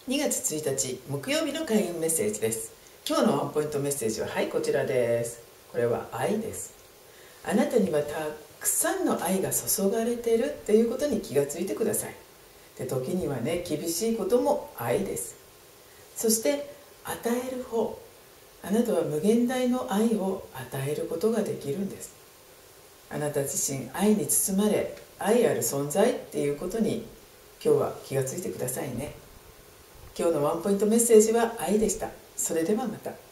2月1日木曜日の開運メッセージです。今日のワンポイントメッセージはこちらです。これは愛です。あなたにはたくさんの愛が注がれているっていうことに気がついてください。で、時にはね、厳しいことも愛です。そして与える方、あなたは無限大の愛を与えることができるんです。あなた自身愛に包まれ、愛ある存在っていうことに今日は気がついてくださいね。今日のワンポイントメッセージは愛でした。それではまた。